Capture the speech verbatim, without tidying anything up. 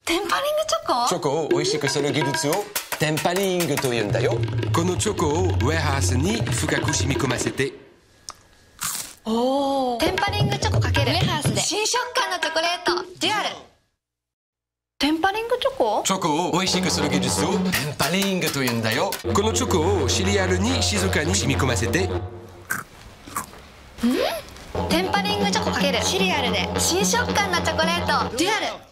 テンパリングチョコ？ チョコを美味しくする技術をテンパリングというんだよ。 このチョコをウェハースに深く染み込ませて。 おお。テンパリングチョコかけるウェハースで新食感のチョコレートデュアル。テンパリングチョコ？ チョコを美味しくする技術をテンパリングというんだよ。 このチョコをシリアルに静かに染み込ませて。 テンパリングチョコかけるシリアルで新食感のチョコレートデュアル。